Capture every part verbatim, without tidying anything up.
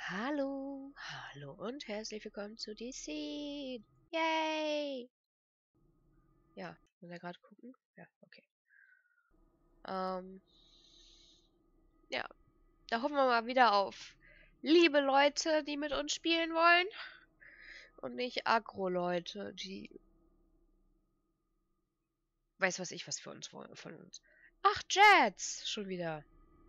Hallo, hallo und herzlich willkommen zu D C. Yay! Ja, muss er gerade gucken? Ja, okay. Ähm, ja, da hoffen wir mal wieder auf liebe Leute, die mit uns spielen wollen. Und nicht Agro-Leute, die... Weiß was ich, was für uns wollen, von uns. Ach, Jets! Schon wieder.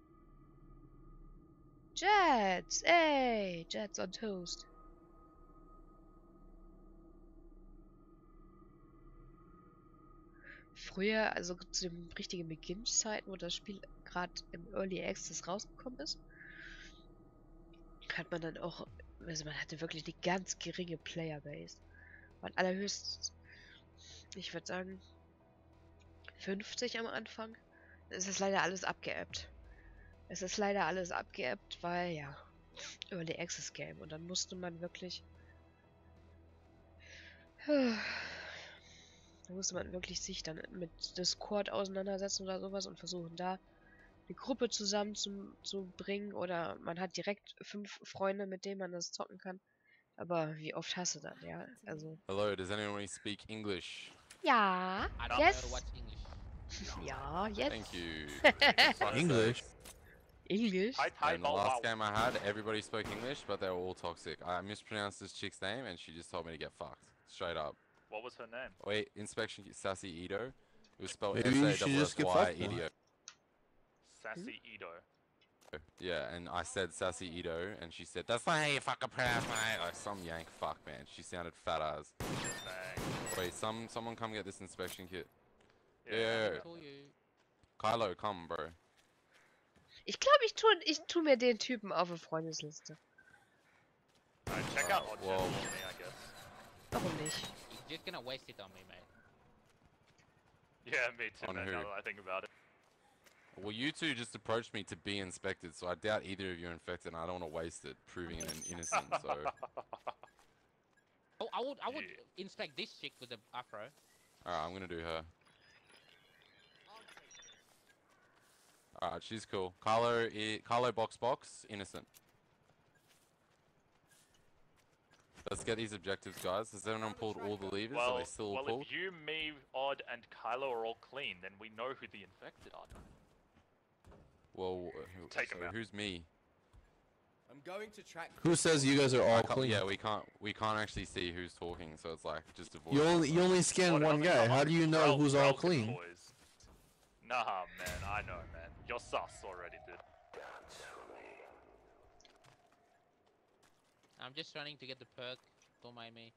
Jets! Ey! Jets on Toast. Früher, also zu den richtigen Beginnzeiten, wo das Spiel gerade im Early Access rausgekommen ist, hat man dann auch, also man hatte wirklich eine ganz geringe Playerbase. Man allerhöchstens, ich würde sagen, fünfzig am Anfang. Es ist leider alles abgeappt. Es ist leider alles abgeappt, weil ja, Early Access Game. Und dann musste man wirklich, da musste man wirklich sich dann mit Discord auseinandersetzen oder sowas und versuchen da eine Gruppe zusammen zu, zu bringen, oder man hat direkt fünf Freunde, mit denen man das zocken kann. Aber wie oft hast du das, ja? Also. Hello, does anyone speak English? Ja. I don't Yes. know what's English. Ja, jetzt. Thank you. English? English? Hi, hi, In the bow, last wow. game I had, everybody spoke English, but they were all toxic. I mispronounced this chick's name, and she just told me to get fucked. Straight up. What was her name? Wait, inspection Sassy Ito. It was spelled Maybe S you A should S just S get Y fucked now. Idio. Sassy Edo. Yeah, and I said Sassy Ito, and she said, "That's not how you fucking pronounce my name." Like some yank fuck, man. She sounded fat ass. Bang. Wait, some someone come get this inspection kit. Yeah. Yeah. Call you. Kylo, come, bro. Ich glaube, ich tue ich tu mir den Typen auf eine Freundesliste. Alright, check out Odd Whoa. Gem for me, I guess. Warum nicht? You're just gonna waste it on me, mate. Yeah, me too, On man, who? now that I think about it. Well, you two just approached me to be inspected, so I doubt either of you are infected, and I don't want to waste it proving an innocent. So, Oh, I would, I would Yeah. inspect this chick with the afro. alright, I'm gonna do her. Alright, she's cool. Carlo, I Carlo, box, box, innocent. Let's get these objectives, guys. Has everyone pulled all the levers? are Well, they still well, pulled? if you, me, Odd, and Kylo are all clean, then we know who the infected are. Well, who, Take 'em so out. who's me? I'm going to track. Who says you guys are I all can't- clean? yeah, we can't we can't actually see who's talking, so it's like just avoid. You only you only scan Odd, one it guy. doesn't How come do you up. know Rel- who's all Rel's clean? Boys. Nah, man, I know, man. You're sus already, dude. I'm just running to get the perk. Don't mind me.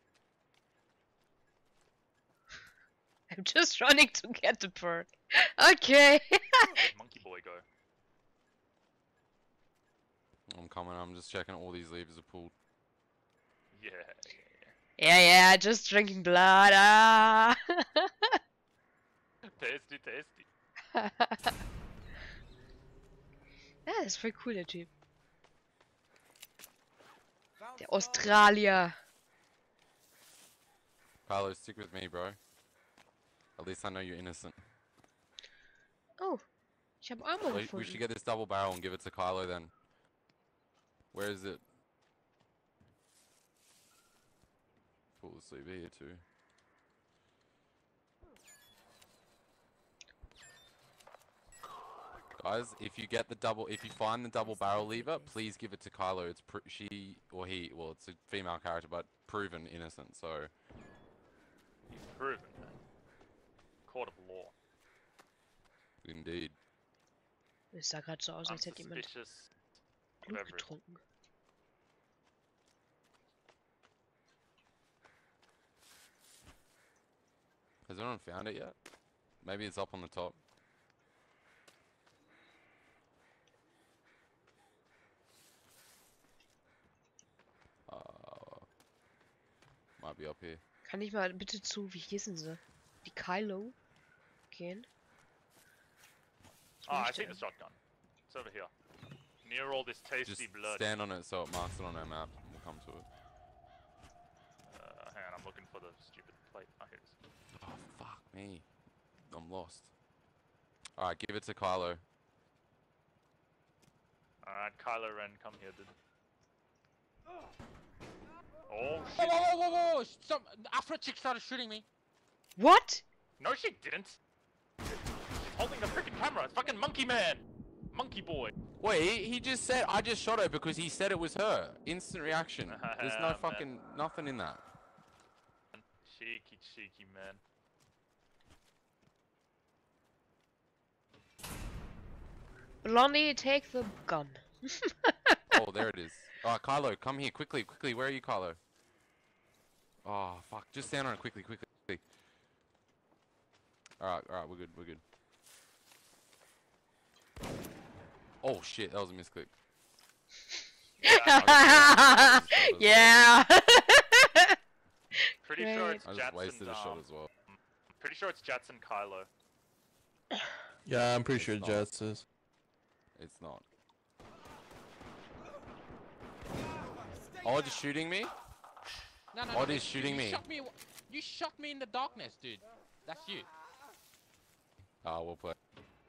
I'm just running to get the perk. Okay. Monkey boy, go. I'm coming. I'm just checking all these levers are pulled. Yeah, yeah, Yeah, yeah, just drinking blood. Ah. yeah. Tasty, tasty. Ja, das ist voll cool, der Typ. Der Australier. Carlo, stick with me, bro. At least I know you're innocent. Oh, ich habe Armor We, we should gefunden. get this double barrel and give it to Kylo then. Where is it? Pull the sleeve here too. Guys, if you get the double, if you find the double barrel lever, please give it to Kylo. It's pr she or he, well, it's a female character, but proven innocent. So He's proven, man. Court of law. indeed. Es sah gerade so aus, als hätte jemand Unsuspicious. Blut Whatever. getrunken. Has anyone found it yet? Maybe it's up on the top. Uh, might be up here. Kann ich mal bitte zu, wie hießen sie? Die Kylo gehen? Ah, I möchte see the er. shotgun. It's over here. Near all this tasty Just blood. stand on it so it marks it on our map. and We'll come to it. Uh, hang on, I'm looking for the stupid plate. Oh, here it is. Oh fuck me, I'm lost. All right, give it to Kylo. Alright, Kylo Ren, come here, dude. Oh Whoa, shit! whoa, whoa, whoa, whoa! Some the Afro chick started shooting me. What? No, she didn't. She's holding the freaking camera. It's fucking Monkey Man, Monkey Boy. Wait, he just said I just shot her because he said it was her. Instant reaction. There's no Man. fucking nothing in that. Cheeky, cheeky man. Blondie, take the gun. Oh, there it is. Oh, Kylo, come here quickly, quickly. Where are you, Kylo? Oh, fuck. Just stand on it quickly, quickly. Alright, alright, we're good, we're good. Oh shit, that was a misclick. Yeah. Pretty sure Great. it's I just Jetson. wasted a shot um, as well. Pretty sure it's Jetson Kylo. Yeah, I'm pretty sure It's not. Jets is. It's not. Odd is shooting me? No, no, Odd no. is you- shooting you me. Shot me. You shot me in the darkness, dude. That's you. Ah, we'll play.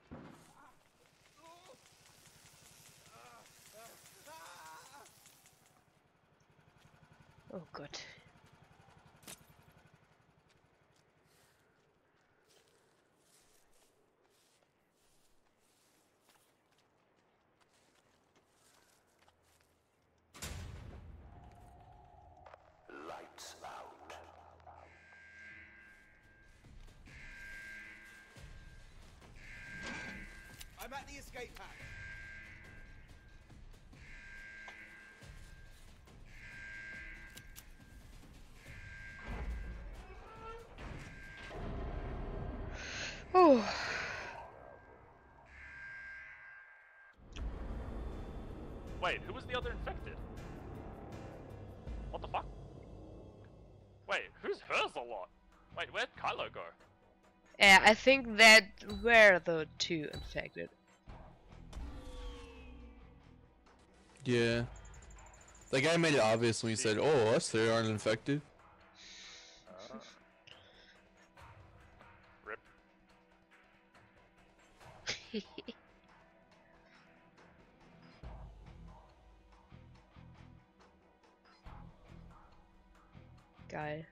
Oh Gott. I'm at the escape hatch. Oh. Wait, who was the other infected? What the fuck? Wait, who's hers a lot? Wait, where'd Kylo go? Yeah, I think that were the two infected. Yeah. The guy made it obvious when he said, "Oh, us three aren't infected." Uh, rip. Geil.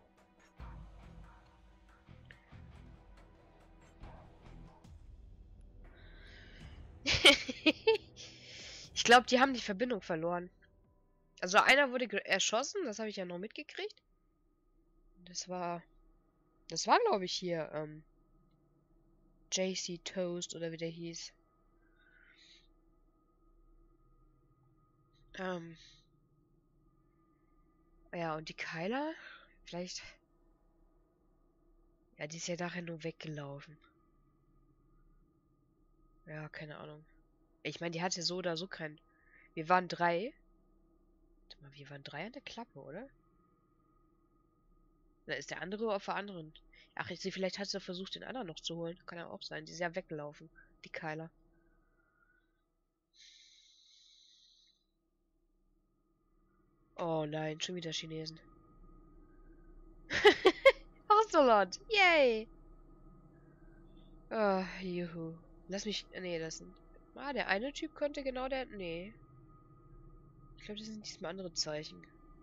Ich glaube, die haben die Verbindung verloren. Also einer wurde ge- erschossen, das habe ich ja noch mitgekriegt. Das war... Das war, glaube ich, hier, ähm... J C Toast oder wie der hieß. Ähm... Ja, und die Kyla? Vielleicht... Ja, die ist ja nachher nur weggelaufen. Ja, keine Ahnung. Ich meine, die hatte so oder so kein... Wir waren drei. Warte mal, wir waren drei an der Klappe, oder? Da ist der andere auf der anderen. Ach, ich sehe, vielleicht hat sie versucht, den anderen noch zu holen. Kann ja auch sein. Die ist ja weggelaufen. Die Kyla. Oh nein, schon wieder Chinesen. Ocelot! Yay! Ah, juhu. Lass mich... Nee, das sind... Ah, der eine Typ könnte genau der... Nee. Ich glaube, das sind diesmal andere Zeichen.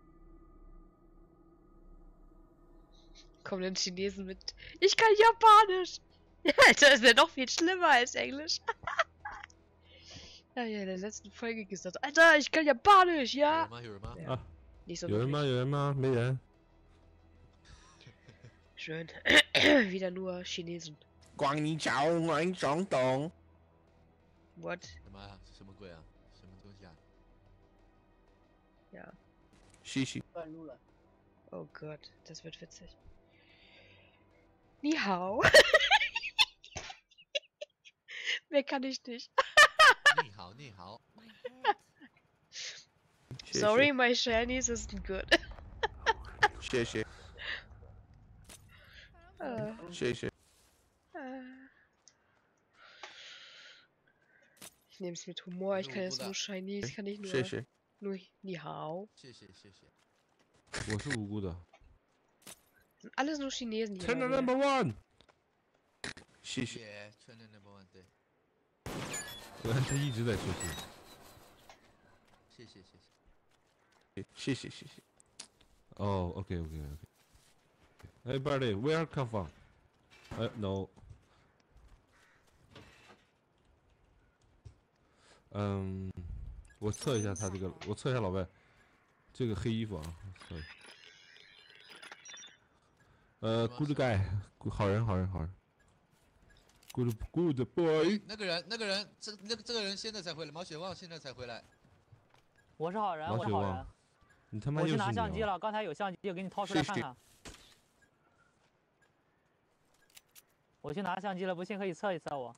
Kommen denn Chinesen mit... Ich kann Japanisch! Alter, das wäre noch viel schlimmer als Englisch. Ja, ja, in der letzten Folge gesagt. Alter, ich kann Japanisch, ja! 有人吗？有人吗？ Ja. Ah. Nicht so 有人吗？ wirklich. 有人吗？没人。 Schön. Wieder nur Chinesen. 光你找我装懂。 What? 什么啊？是什么鬼啊？什么东西啊？ Ja. 嘻嘻。 Oh Gott, das wird witzig. Ni hao. Mehr kann ich nicht. 你好，你好。 谢谢 Sorry, my Chinese isn't good. 谢谢 Äh, 谢谢。 äh. Ich nehme es mit Humor. Ich kann jetzt nur Chinese, kann ich nur 谢谢。 nur Ni hao. 谢谢谢谢。 我是无辜的。 Sind alles nur Chinesen hier. Channel mal wieder. number one。谢谢。 耶，圈的 number one 对。 他一直在说谢谢。 谢谢谢谢。 谢谢谢谢。 哦，OK OK OK。哎，Buddy，where come from？哎，no。嗯，我测一下他这个，我测一下老外，这个黑衣服啊，测一下。呃，good guy，好人好人好人。Good good boy。 那个人那个人这那个这个人现在才回来，毛血旺现在才回来。 我是好人， 毛血旺我是好人。 你他妈我去拿又是你哦！ 相机了，刚才有相机，我给你掏出来看看。我去拿相机了，不信可以测一测我。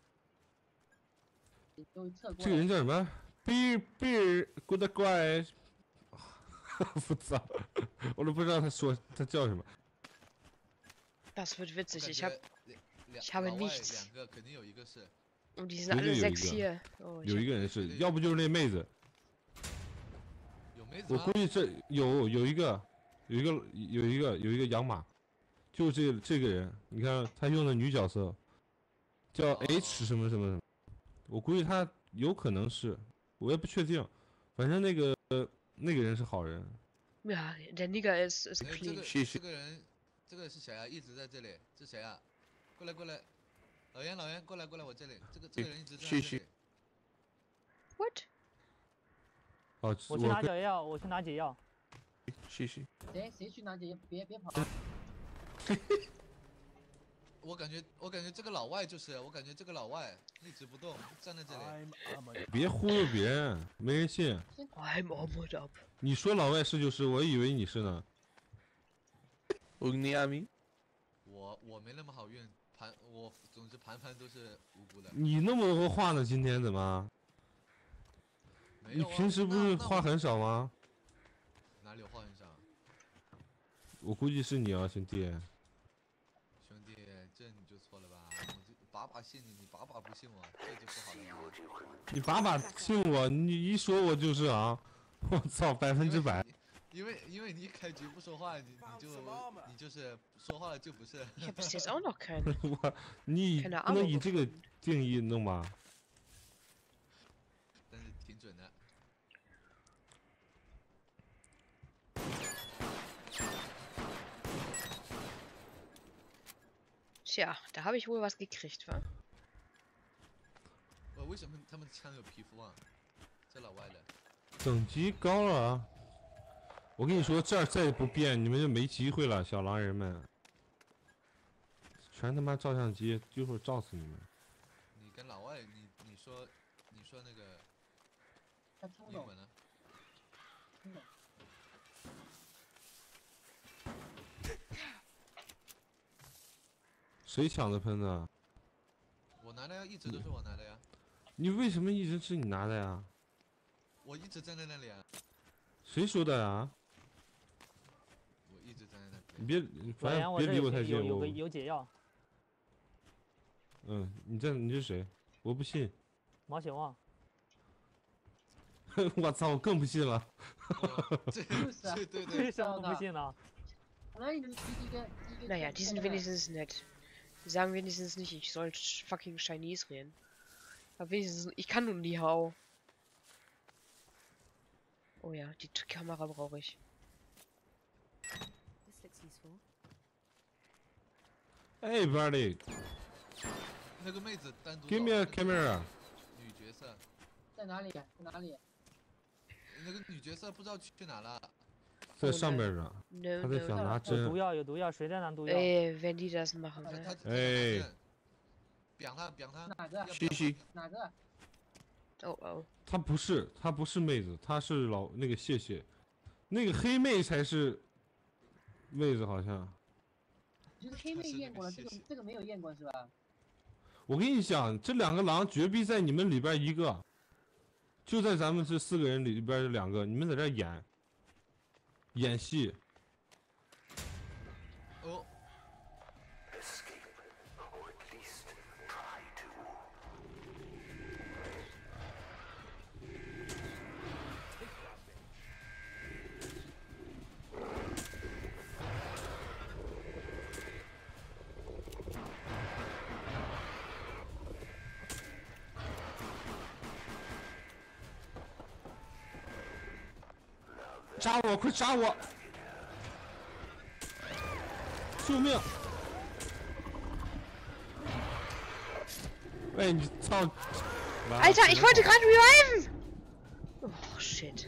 这个人叫什么 ？Beer Beer Good Guy。我操，我都不知道他说他叫什么。 Das wird witzig. Ich 我 habe 感觉 ich habe 老外 nichts. 两个肯定有一个是。 Und die sind 绝 alle 对有一 sechs 个 hier. Oh, ich 有 hab, 一个人是，要不就是那妹子。 有妹子吗我估？计这有有一个，有一个有一个有一个养马，就这这个人，你看他用的女角色，叫哦 H 什么什么什么，我估计他有可能是，我也不确定，反正那个那个人是好人。 ja, der Nigger ist, ist 哎，这 clean. 个谢谢这个人，这个是谁啊？一直在这里，这谁啊？过来过来，老袁老袁，过来过来，我这里，这个这个人一直在这谢谢里。 What? 哦， 我去拿跟解药，我去拿解药。 谢谢。 谁谁去拿解？别别跑！ 我感觉我感觉这个老外就是，我感觉这个老外一直不动，站在这里。 别忽悠别人，没人信。 I'm almost up. 你说老外是就是，我以为你是呢。 我跟你阿米。 我我没那么好运，盘我总之盘盘都是无辜的。 你那么多话呢？今天怎么？你没有啊平时不是那那我话很少吗？ 哪里有话很少？ 我估计是你啊，兄弟。 兄弟，这你就错了吧？我就把把信你，你把把不信我，这就不好了吧？ 你把把信我，你一说我就是啊！我操，百分之百。 因为因为你一开局不说话，你你就你就是说话了就不是。 Ich habe bis jetzt auch noch keinen. 我你 Keine 不能 Ahnung 以这个定义弄吧？ 但是挺准的。 Tja, da habe ich wohl was gekriegt, wa? 呃，为什么他们枪有皮肤啊？这老外的。 等级高了啊！我跟你说，这儿再不变，你们就没机会了，小狼人们。全他妈照相机，一会儿照死你们！ 你跟老外，你你说你说那个他听不懂。 英文呢？ 听不懂。 谁抢的喷的？ 我拿的呀，一直都是我拿的呀。 你为什么一直是你拿的呀？ 我一直站在那里啊。 谁说的呀？ 我一直站在那里。 你别， 老反袁，我这正别离我太有近，我有个。有解药。 嗯，你在你是谁？我不信。 毛血旺。 我操，我更不信了。 这就是啊对对对。 为什么不信呢？ Nein, die, die, die, die, Naja, die sind wenigstens nett. Die sagen wenigstens nicht, ich soll fucking Chinese reden. Aber wenigstens, ich kann nun die Hau. Oh ja, die T- Kamera brauche ich. Hey buddy, 那个妹子单独 give 找 me a 那个 camera. 女角色， 在哪里？在哪里？ 那个女角色不知道去哪了。 在上边呢， No, 他在 no, 想 no. 拿有毒针。 药，有毒药，谁在拿毒药？ Ey, wenn die das machen, 他 ne? 他哎， 表他表他。 哪个要不要嘻嘻哪个？ Oh, oh. 她不是，她不是妹子，她是老那个谢谢，那个黑妹才是妹子，好像。 就是黑妹验过了，这个这个没有验过是吧？ 我跟你讲，这两个狼绝逼在你们里边一个，就在咱们这四个人里边这两个，你们在这演演戏。 哦。 扎我，快扎我！救命！喂，你操！ Alter, ich wollte gerade reviven! Oh, shit.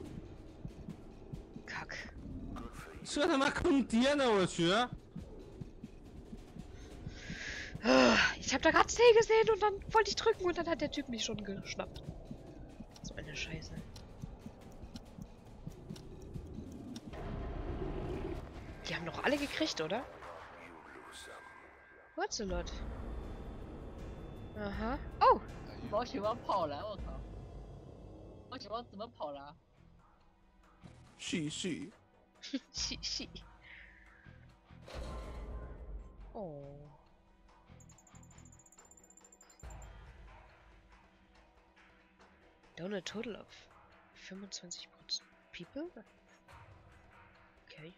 Kack. 这他妈坑爹呢！我去！ Ich hab da gerade C gesehen und dann wollte ich drücken und dann hat der Typ mich schon geschnappt. So eine Scheiße. Die haben doch alle gekriegt, oder? What's a lot? Aha. Oh! 我喜欢跑了，我靠！我喜欢怎么跑了？ 是是。 是是。哦。Down a total of fünfundzwanzig Prozent people? Okay.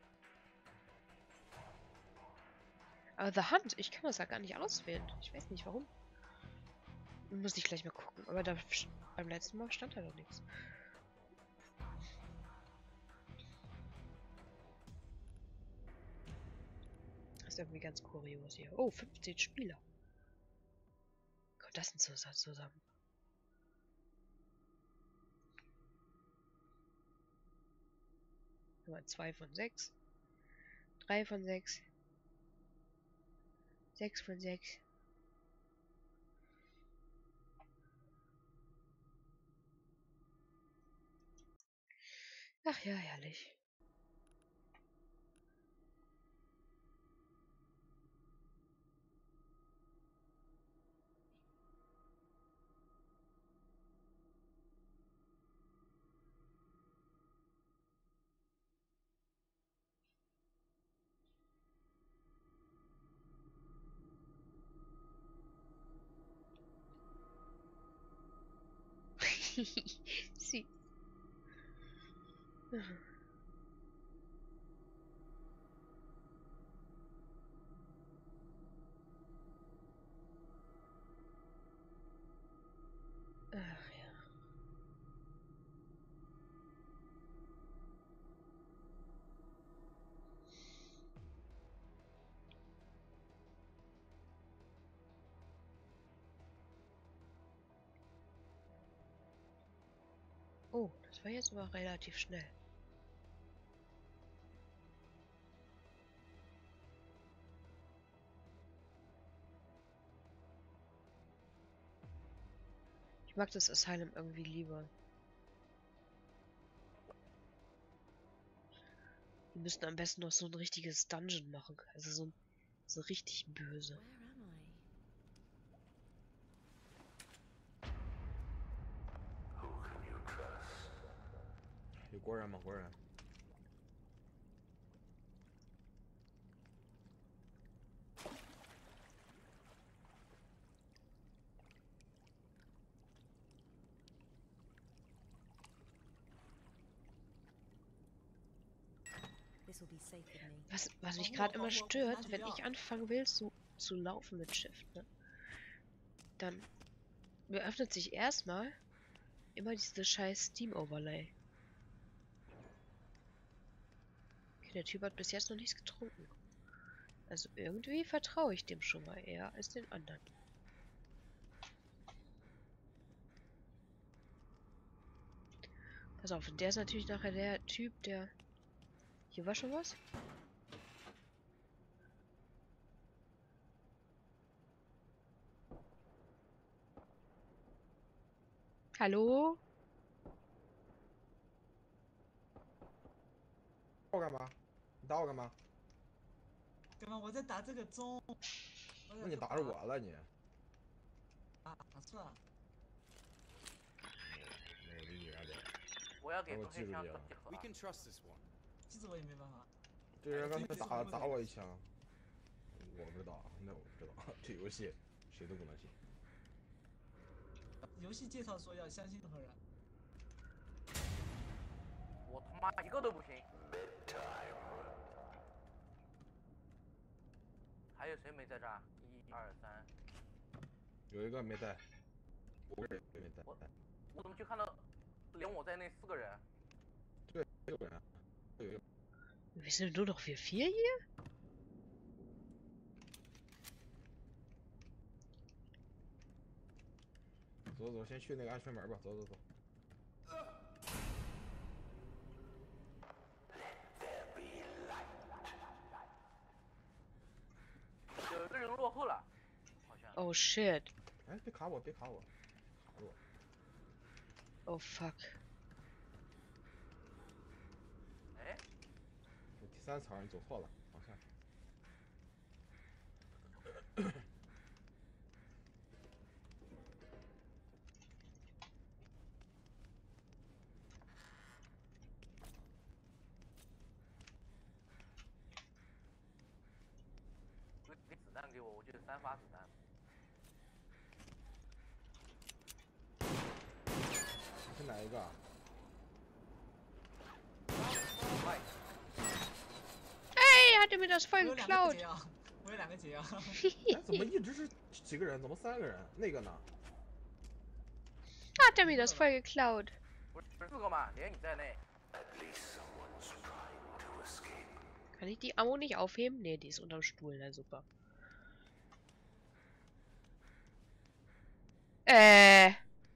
Aber The Hunt, ich kann das ja gar nicht auswählen. Ich weiß nicht warum. Muss ich gleich mal gucken. Aber da beim letzten Mal stand da noch nichts. Das ist irgendwie ganz kurios hier. Oh, fünfzehn Spieler. Kommt das denn zusammen? Nummer zwei von sechs. drei von sechs. sechs von sechs. Ach ja, herrlich. Sí. Ach ja. Oh, das war jetzt aber relativ schnell. Ich mag das Asylum irgendwie lieber. Wir müssten am besten noch so ein richtiges Dungeon machen. Also so, so richtig böse. 有果然吗？果然。 Was, was mich gerade immer stört, wenn ich anfangen will zu, zu laufen mit Shift, ne? Dann öffnet sich erstmal immer diese scheiß Steam Overlay. Okay, der Typ hat bis jetzt noch nichts getrunken. Also irgendwie vertraue ich dem schon mal eher als den anderen. Pass auf, und der ist natürlich nachher der Typ, der... Hier war schon was? Hallo? 打我干嘛？你打我干嘛？ 干嘛？我在打这个钟。 那你打着我了你？ 啊，是啊。 没有理你啊这。 我要给我记住你了。 We can trust this one. 记住我也没办法。 这人刚才打打我一枪，我不知道，那我不知道。这游戏谁都不能信。 游戏介绍说要相信任何人。 我他妈一个都不信。还有谁没在这儿？一二三。 有一个没带，五个人没带。 我我怎么就看到连我在内四个人？ 对，六个人，有有 Wir sind nur noch wir vier hier? .走走，先去那个安全门吧，走走走。 有个人落后了，好像。 Oh shit. 哎，别卡我，别卡我，卡住我。 Oh fuck. 哎， 第三层你走错了方向。 给子弹给我，我就三发子弹。 你是哪一个？ Ey, er hatte mir das voll 我有两个 geklaut. 解药，我有两个解药。 哎，怎么一直是几个人？怎么三个人？那个呢？ Hat er mir das voll geklaut. 不是四个嘛，连你在内。 Kann ich die Ammo nicht aufheben? Ne, die ist unterm Stuhl. Na super. Äh.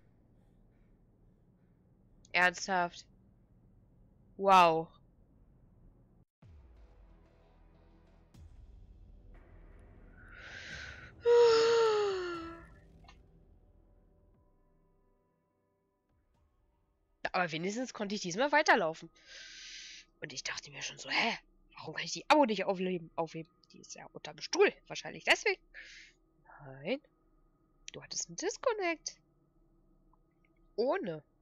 Ernsthaft. Wow. Aber wenigstens konnte ich diesmal weiterlaufen. Und ich dachte mir schon so, hä? Warum kann ich die Abo nicht aufheben? aufheben? Die ist ja unterm Stuhl. Wahrscheinlich deswegen. Nein. Du hattest einen Disconnect. Ohne.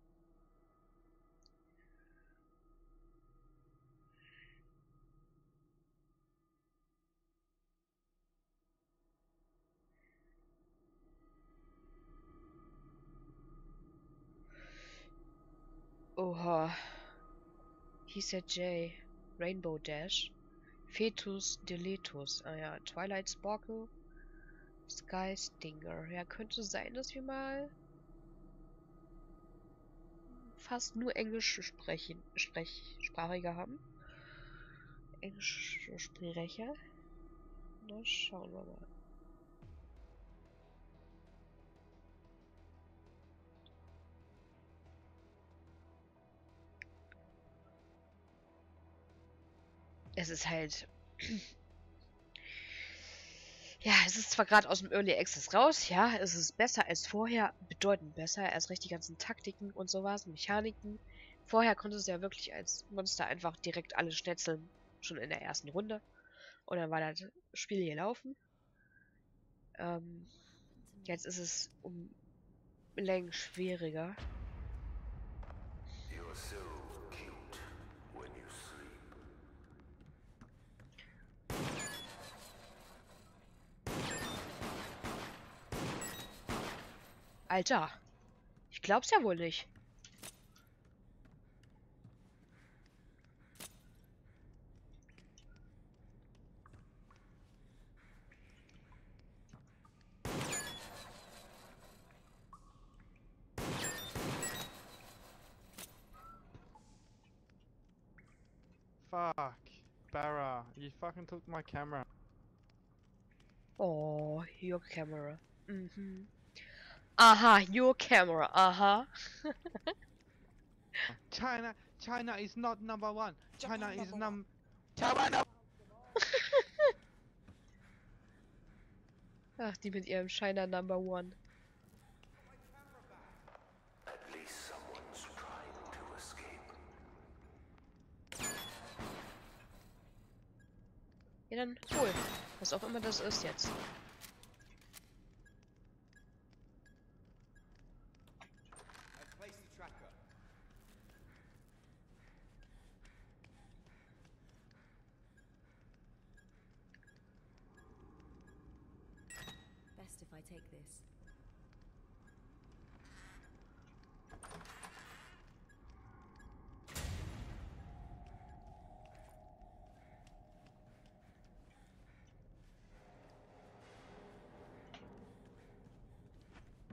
Oha. Hieß der Jay. Rainbow Dash. Fetus Deletus. Ah ja, Twilight Sparkle. Sky Stinger. Ja, könnte sein, dass wir mal fast nur englische sprechen, Sprech, Sprachige haben. Englische Sprecher. Na, schauen wir mal. Es ist halt... Ja, es ist zwar gerade aus dem Early Access raus, ja, es ist besser als vorher, bedeutend besser, erst recht die ganzen Taktiken und sowas, Mechaniken. Vorher konntest du ja wirklich als Monster einfach direkt alles schnetzeln, schon in der ersten Runde. Und dann war das Spiel hier laufen. Ähm, jetzt ist es um Längen schwieriger. Alter, ich glaub's ja wohl nicht. Fuck. Barra, you fucking took my camera. Oh, your camera. Mhm. Aha, your camera. Aha. China, China is not number one. China Japan is number num. China. Ach, die mit ihrem China Number One. Ja, dann hol. Was auch immer das ist jetzt. I've placed the tracker. Best if I take this.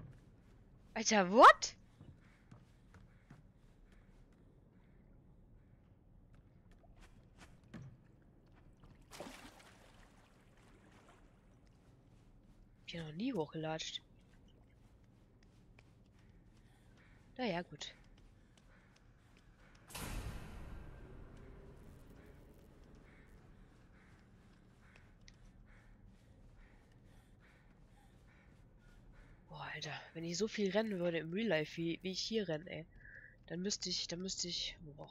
Alter, what? Ich bin noch nie hochgelatscht. Naja, gut. Boah, Alter, wenn ich so viel rennen würde im Real Life, wie, wie ich hier renne, ey, dann müsste ich, dann müsste ich, boah,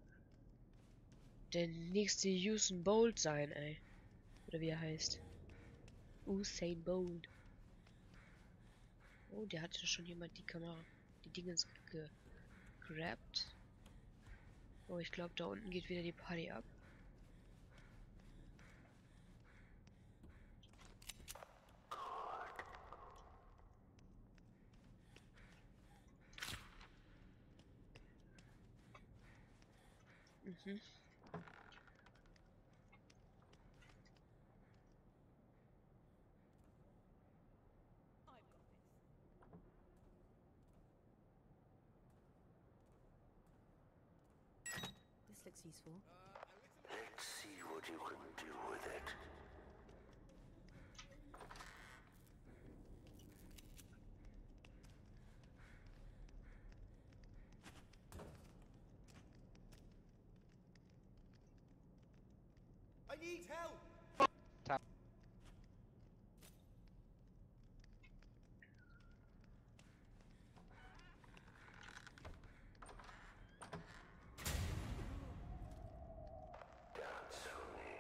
der nächste Usain Bolt sein, ey. Oder wie er heißt. Usain Bolt. Oh, der hatte schon jemand die Kamera, die Dingens gegrabt. Oh, ich glaube, da unten geht wieder die Party ab. Mhm. This looks useful. Let's see what you can do with it. I need help! Tap. Dance for me.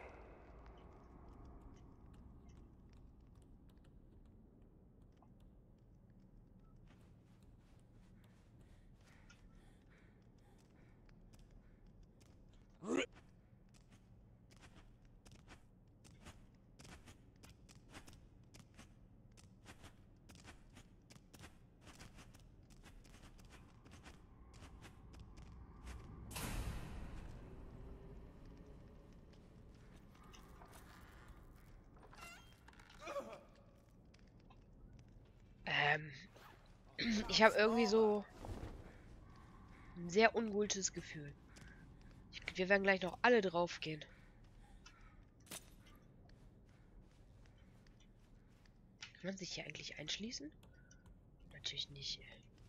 Ähm, ich habe irgendwie so ein sehr ungutes Gefühl. Ich, wir werden gleich noch alle drauf gehen. Kann man sich hier eigentlich einschließen? Natürlich nicht.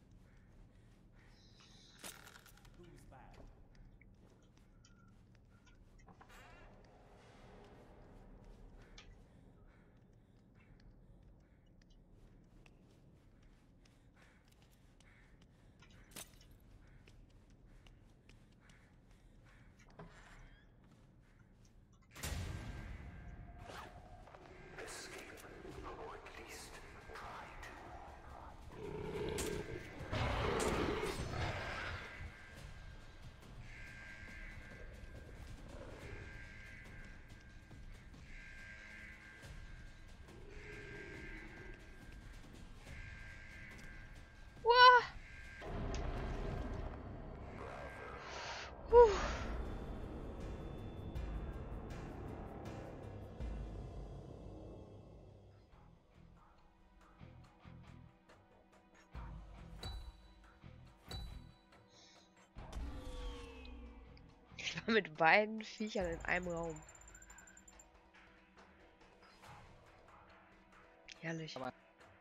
Puh. Ich war mit beiden Viechern in einem Raum. Herrlich. Aber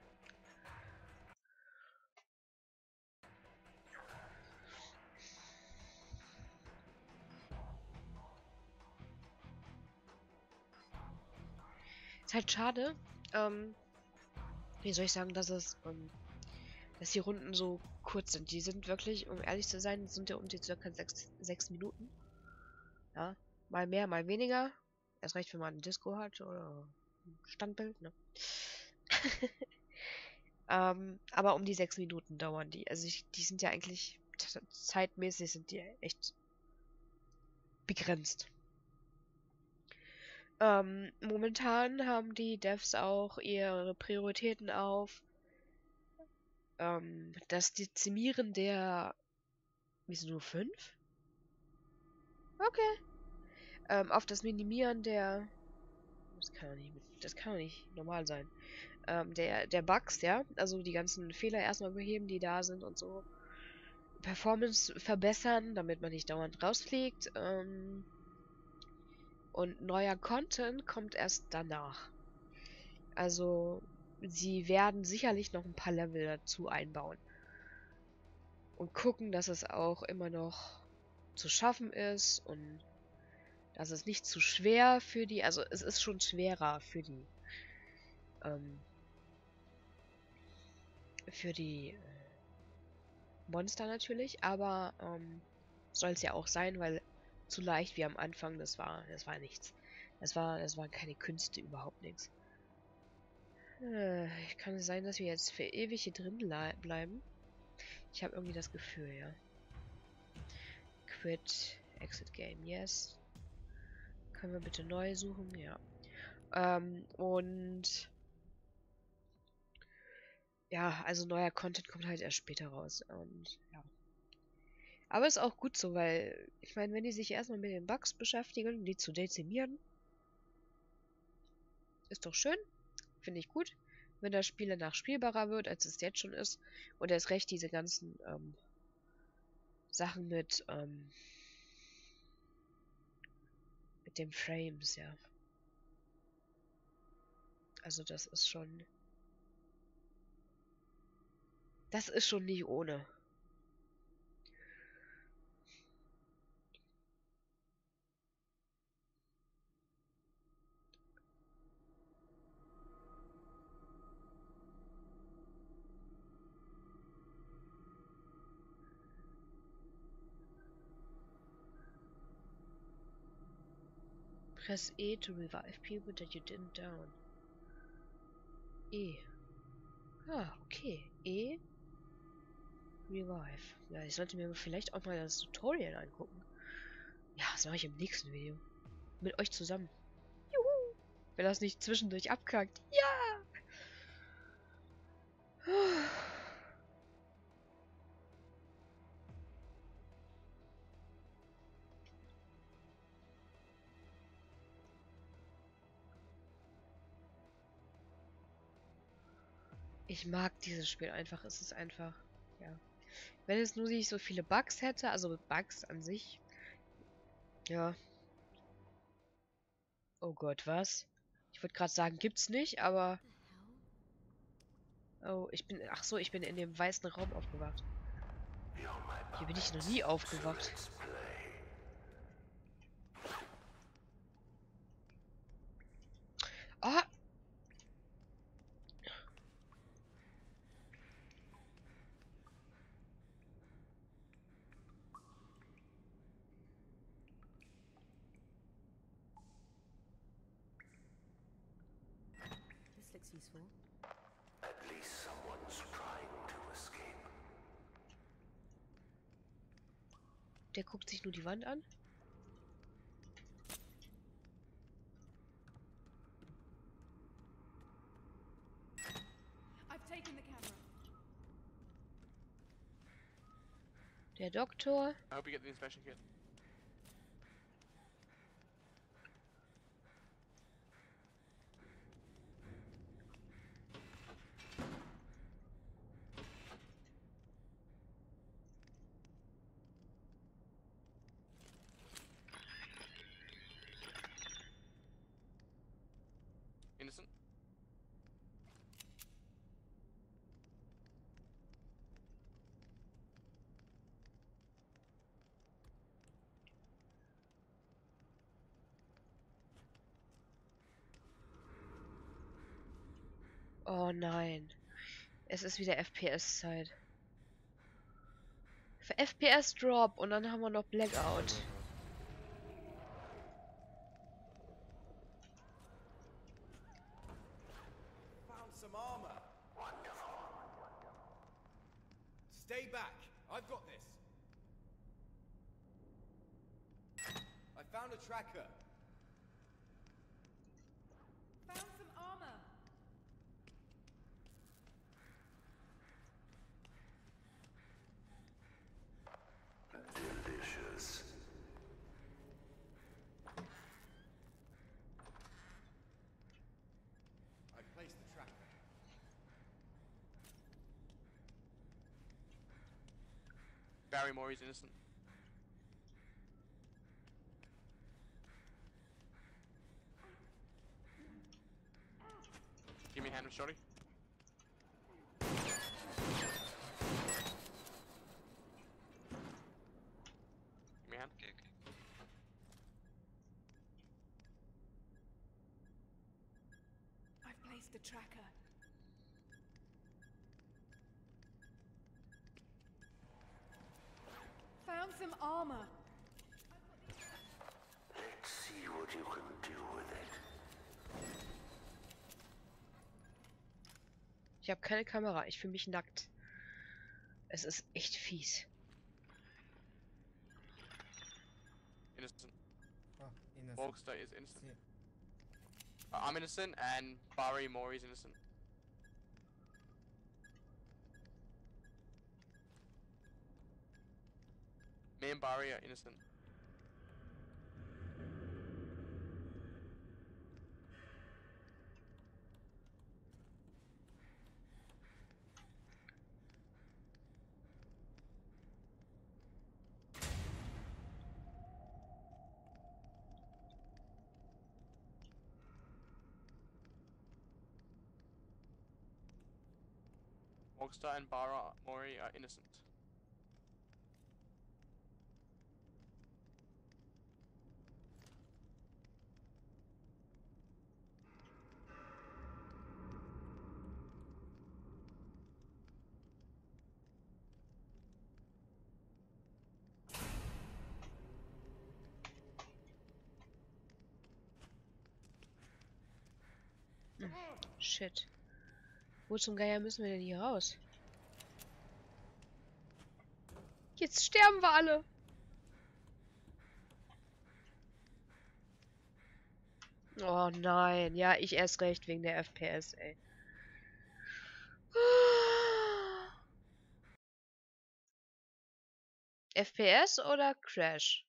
Ist halt schade, ähm, wie soll ich sagen, dass es, ähm, dass die Runden so kurz sind. Die sind wirklich, um ehrlich zu sein, sind ja um die circa sechs, sechs Minuten. Ja, mal mehr, mal weniger. Erst recht, wenn man ein Disco hat oder ein Standbild, ne? ähm, aber um die sechs Minuten dauern die. Also ich, die sind ja eigentlich zeitmäßig sind die echt begrenzt. Ähm, momentan haben die Devs auch ihre Prioritäten auf ähm, das Dezimieren der... Wieso nur fünf? Okay. Ähm, auf das Minimieren der... Das kann doch nicht, das kann doch nicht normal sein. Ähm, der, der Bugs, ja? Also die ganzen Fehler erstmal beheben, die da sind und so. Performance verbessern, damit man nicht dauernd rausfliegt. Ähm, und neuer Content kommt erst danach. Also sie werden sicherlich noch ein paar Level dazu einbauen. Und gucken, dass es auch immer noch zu schaffen ist und dass es nicht zu schwer für die, also es ist schon schwerer für die, ähm, für die äh, Monster natürlich, aber ähm, soll es ja auch sein, weil zu leicht wie am Anfang, das war, das war nichts. Das war, das waren keine Künste, überhaupt nichts. Äh, kann es sein, dass wir jetzt für ewig hier drin bleiben? Ich habe irgendwie das Gefühl, ja. Quit, Exit Game, yes. Können wir bitte neu suchen? Ja. Ähm, und ja, also neuer Content kommt halt erst später raus. Und ja. Aber ist auch gut so, weil ich meine, wenn die sich erstmal mit den Bugs beschäftigen, die zu dezimieren, ist doch schön. Finde ich gut. Wenn das Spiel danach spielbarer wird, als es jetzt schon ist. Und erst recht diese ganzen ähm, Sachen mit ähm, mit den Frames, ja. Also das ist schon das ist schon nicht ohne. Press E to revive people that you didn't down. E. Ah, okay. E. Revive. Ja, ich sollte mir vielleicht auch mal das Tutorial angucken. Ja, das mache ich im nächsten Video. Mit euch zusammen. Juhu! Wenn das nicht zwischendurch abkackt. Ja! Ich mag dieses Spiel einfach. Es ist einfach, ja. Wenn es nur nicht so viele Bugs hätte, also Bugs an sich. Ja. Oh Gott, was? Ich wollte gerade sagen, gibt's nicht, aber... Oh, ich bin... Ach so, ich bin in dem weißen Raum aufgewacht. Hier bin ich noch nie aufgewacht. Ah! This looks useful. At least someone's trying to escape. Der guckt sich nur die Wand an. I've taken the camera. Der Doktor. I hope you get the inspection kit. Innocent? Oh nein. Es ist wieder F P S-Zeit. Für F P S-Drop und dann haben wir noch Blackout. Found some armor. Wonderful. Stay back. I've got this. I found a tracker. Found some armor. Delicious. I placed the tracker. Barrymore is innocent. Give me a hand with Shorty. placed the tracker. Found some armor. Let's see what you can do with it. Ich habe keine Kamera. Ich fühle mich nackt. Es ist echt fies. Innocent. Oh, innocent. Borgstar is innocent. Uh, I'm innocent, and Barry Mori is innocent. Me and Barry are innocent. Borgstar and Barra Mori are innocent. Hm. Shit. Wo zum Geier müssen wir denn hier raus? Jetzt sterben wir alle. Oh nein. Ja, ich erst recht wegen der F P S, ey. F P S oder Crash?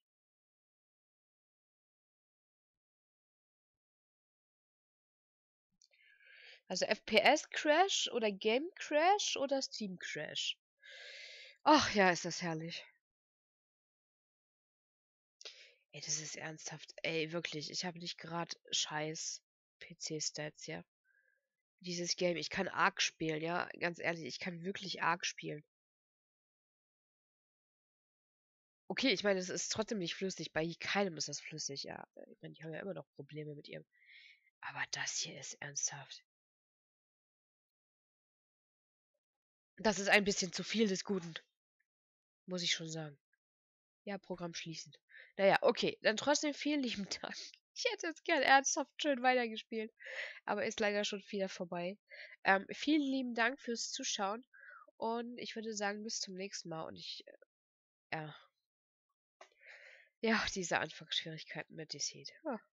Also F P S Crash oder Game Crash oder Steam Crash? Ach ja, ist das herrlich. Ey, das ist ernsthaft. Ey, wirklich, ich habe nicht gerade scheiß P C-Stats, ja. Dieses Game, ich kann Ark spielen, ja. Ganz ehrlich, ich kann wirklich Ark spielen. Okay, ich meine, es ist trotzdem nicht flüssig. Bei keinem ist das flüssig, ja. Ich meine, die haben ja immer noch Probleme mit ihrem. Aber das hier ist ernsthaft. Das ist ein bisschen zu viel des Guten. Muss ich schon sagen. Ja, Programm schließen. Naja, okay. Dann trotzdem vielen lieben Dank. Ich hätte jetzt gern ernsthaft schön weitergespielt. Aber ist leider schon wieder vorbei. Ähm, vielen lieben Dank fürs Zuschauen. Und ich würde sagen, bis zum nächsten Mal. Und ich, äh, ja. Ja, diese Anfangsschwierigkeiten mit Deceit. Ja.